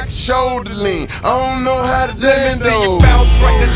shoulder lean. I don't know how to Let me dance see you though. bounce right